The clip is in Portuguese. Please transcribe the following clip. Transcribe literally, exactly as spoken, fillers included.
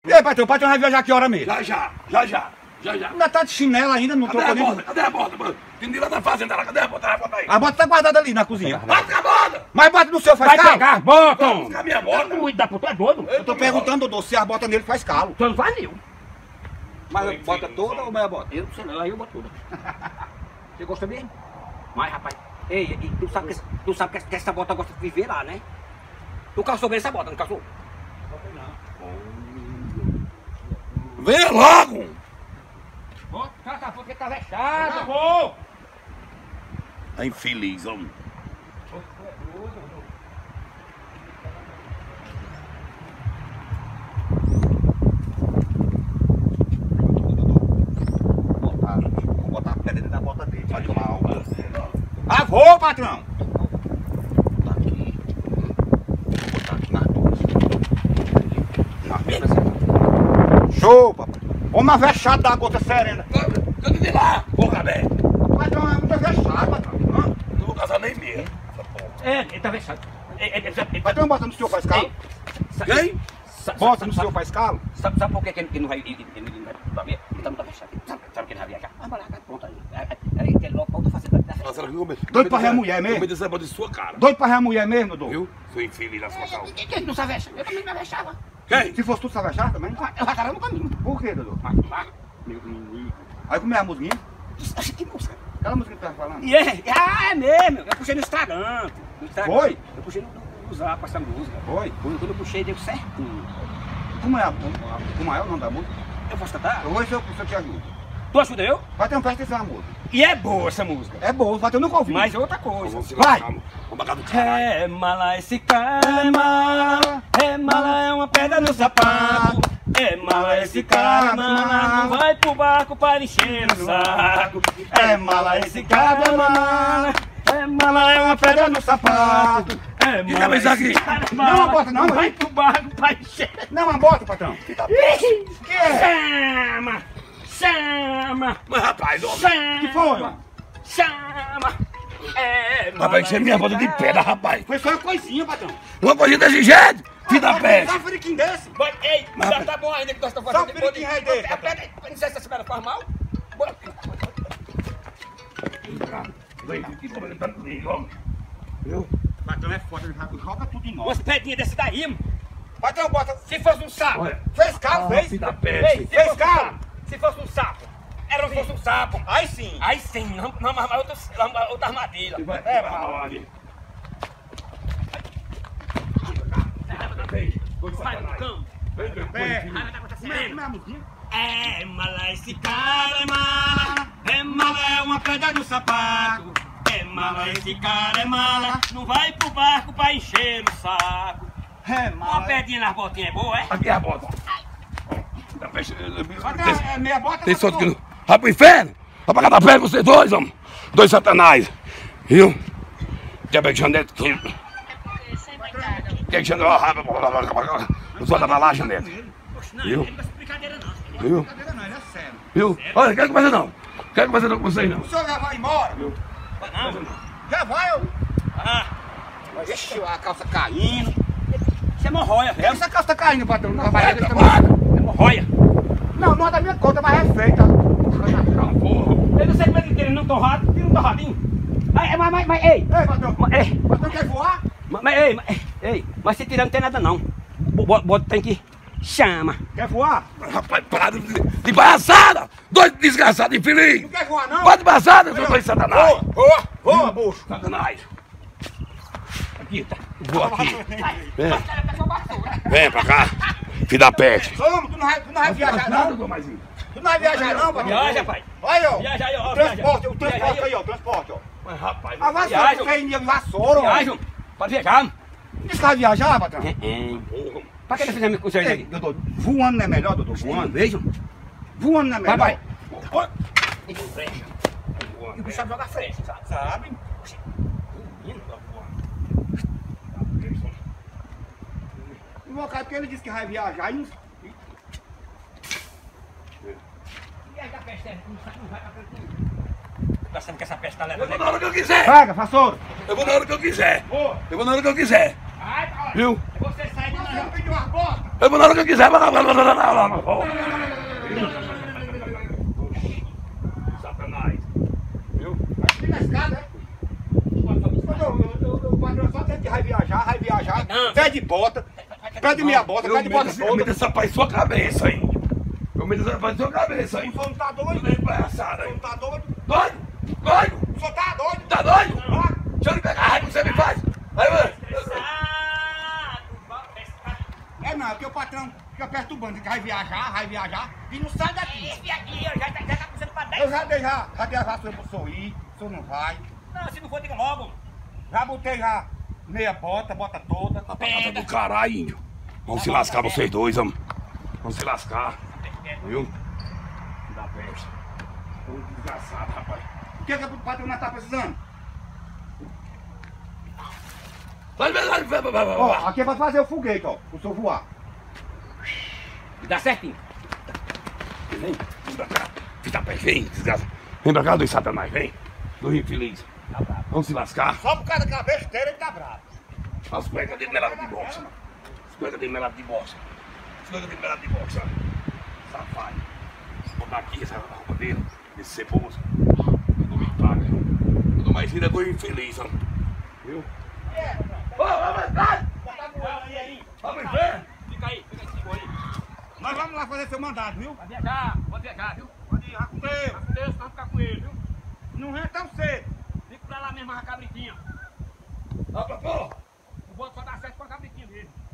E aí, patrão, o patrão vai viajar que hora mesmo? Já, já, já, já, já, já. Ainda tá de chinelo ainda, não trocou Cadê a nem... bota? Cadê a bota, mano? Tem lá na fazenda, cadê a bota? A bota aí. A bota tá guardada ali na cozinha. Bota a bota! Mas bota no seu, faz Vai calo? pegar as botas! Vamos buscar minha bota. Cuida da puta, é doido? Eu tô perguntando, Dodô, se a bota nele faz calo. Então valeu. Mas a bota toda ou meia bota? Eu não sei não, aí eu boto tudo. Você gosta mesmo? Mas, rapaz, ei, e tu sabe, que, tu sabe que, que essa bota gosta de viver lá, né? Tu calçou bem essa bota, não calçou? Venha logo! Bota, calça, porque tá vexado, pô! Tá infeliz, homem. Vou botar a pedra dentro da bota dele, vai tomar alma. Ah, vou, patrão! Vou botar aqui. Vou botar aqui nas duas. Na mesa. Show, papai. Homem avexado da gota serena. Eu te vi lá, porra, velho. Patrão, é muito avexado, patrão. Hã? Não vou casar nem mesmo. É, ele tá vexado. É, é, é, Patrão, bota no senhor faz calo? Quem? Bota no senhor faz calo? Sabe, sabe por que ele não vai, ele, ele não vai pra ver? Ele tá muito fechado. Sabe, sabe que ele vai viajar? Ah, vai lá, pronto aí. Aí ele logo pra outra fazenda. Doido pra ver a mulher mesmo? Eu me disse essa bota de sua cara. Doido pra ver a mulher mesmo, Dodô? Viu? Sou infeliz na sua saúde. Quem não sabe vexar? Eu também me vexava. Quem? Se fosse tu, você avexar também? Eu vai no caminho. Por quê, Dodô? Mas, mas, meu menino. Aí como é a musiquinha? Acho que música. Aquela música que tu tava falando? E é, ah, é mesmo. Eu puxei no Instagram. No Instagram. Foi? Eu puxei no, no Zap essa música. Foi? Quando, quando eu puxei, deu certinho. Como é, a, como é o nome da música? Eu posso cantar? Eu vou ver se eu, se eu te ajudo. Tu ajuda eu? Vai ter um presta atenção na música. E é boa essa música. É boa, vai ter nunca ouvi. Mas é outra coisa. Vamos Vai. Vamos pra casa do caralho. É mala esse cara, é mala. É mala, é uma pedra no sapato. É mala esse cara, é mala. Não vai pro barco para encher o saco. É mala esse cara, é mala. É mala, é uma pedra no sapato. É Que cabeça aqui? Não, não bota não, vai hein? pro barco para encher. Não, mas bota, patrão. Que tá- Que é? Chama! Chama! Mas rapaz, homem. Chama! Que foi, ó? Chama! É, Rapaz, você é minha bota de pedra, rapaz. Foi só uma coisinha, patrão. Uma coisinha desse jeito, filho da peste. Só um furiquinho desse. Vai, ei, Mas, já rapaz, tá bom ainda que nós estamos só fazendo. um periquinho aí dele, A pedra, não sei se essa pedra faz mal. Bora. Vem aqui, tô vendo tanto lindo, homem. Viu? Patrão é foda, ele vai- joga tudo em nós. Umas pedrinhas desse daí, mano. Patrão, bota. Se fosse um sapo. Olha. Fez calo, Ah, fez? filho da Ei, peste. se Fez fosse um calo? sapo. Se fosse um sapo. Era se fosse um sapo. Aí sim. Aí sim, não, não armar outra, outra armadilha. Vai, É, vai, vai. vai, vai. Vai no campo. Vem, vem, É. vem, Ai, vai dar conta Como é, serena. como é a musiquinha? É mala esse cara, é mala. É mala, é uma pedra no sapato. É mala, esse cara é mala. Não vai pro barco pra encher o saco. É, Uma mala. pedrinha nas botinhas é boa, é? Aqui é a bota. Da peste. Patrão, é meia bota. Tem patrão. sorte que não. Vai pro inferno! Vai pra cada pé vocês dois, homem! Dois satanás! Viu? Quer ver que Janete. Quer que Janete. Não solta pra lá, Janete. Poxa, não, Viu? ele não vai ser brincadeira não. Viu? Brincadeira não, ele é sério. Viu? Olha, quero conversar não. Quero conversar não com vocês não. O senhor já vai embora? Vai não. Já vai, eu. Ah, Ixi, a calça caindo. isso é hemorroia, velho. Essa calça tá caindo, patrão. Não, vai, Vai, tá trabalha. Hemorroia. não, não é da minha conta, mas é feita. Eu não sei como é que ele não torrado, tira um torradinho. Ai, mas, mas, mas, ei. Ei, patrão. Mas, ei, Patrão quer voar? mas, mas, ei, mas, ei, mas se tirar não tem nada não. Bota, bota tem que chama. Quer voar? Rapaz, para de, de palhaçada! Dois desgraçados infeliz! Não quer voar, não? Para de palhaçada, seus dois satanás! Voa, voa, voa, bucho. Satanás! Aqui, tá. Vou aqui. Vem, Vai. vem pra cá, filho da peste! Vamos, tu não vai, tu não vai viajar, não? Tu não vai viajar, não, patrão? Viaja, pai. Olha, ó. Viaja aí, ó. O transporte, viaja. o transporte aí, ó. O transporte, ó. Mas rapaz, A vassoura, Viagem. tu fez de vassoura, ó. Viaja, pode viajar. Disse que vai viajar, patrão? É, é. Pra que nós fizemos com vocês Ei, aqui? doutor, voando não é melhor, doutor? Voando? Vejam. Voando não é melhor? Vai, Ó, E com frecha. E o bicho sabe jogar frecha, sabe? sabe? Invocar porque ele disse que vai viajar e não... E aí da peste, não sai, não vai pra frente. Tá achando que essa peste tá eu levando vou aí? na hora que eu quiser! Pega, vassoura. Eu vou na hora que eu quiser! Boa. Eu vou na hora que eu quiser! Ai, olha, Viu? você sai de lá. já pediu as botas. Eu vou na hora que eu quiser. Satanás. Viu? Aqui na escada, é? O patrão só tem que vai viajar, vai viajar. Pede bota, pede minha bota, Eu pede bota meto, eu toda. meto essa paz em sua cabeça aí. Eu meto essa paz em sua cabeça aí. O senhor não tá doido? Vem palhaçada O aí. senhor não tá doido? Doido? Doido? O senhor tá doido? Tá doido? Ah, Deixa eu lhe pegar a raiva que você me faz. Aí, mano. é não, é porque o patrão fica perturbando, que vai viajar, vai viajar e não sai daqui. Esse aqui, já tá, já tá começando pra Eu dez. já dei já, já dei a vassoura pro senhor ir, o senhor não vai. Não, se não for, diga logo. Já botei já meia bota, bota toda. Tá pra casa do caralho, índio. Vamos se lascar vocês dois, vamos. Vamos se lascar. Viu? Da peste. Tô desgraçado, rapaz. O que é que o patrão não tá precisando? Vai, vai, vai, vai, vai, vai, vai. Ó, aqui é pra fazer o foguete, ó, o senhor voar. Dá certinho. Vem, vem pra cá. Filho da peste, vem, desgraça. Vem pra cá, dois satanás, vem. Dois infeliz. Tá bravo. Vamos se lascar. Só por causa daquela besteira ele tá bravo. As cuecas dele melado de boxe, mano. As cuecas dele melado de boxe. As cuecas dele melado de boxe, ó. Safado. Vou botar aqui essa roupa dele, esse ceboso. Tudo me paga. Tudo mais ainda dois infeliz, ó. Viu? Ô, vai, vai! Aí, aí. Vamos ver! Fica aí, fica aí, segura aí. Nós vamos lá fazer seu mandado, viu? Vai viajar, pode viajar, viu? Pode ir, já com Deus. Tá com Deus, não ficar com ele, viu? Não vem tão cedo. Fica pra lá mesmo, a cabritinha. Ó, papo! O voto só dá certo com a cabritinha mesmo.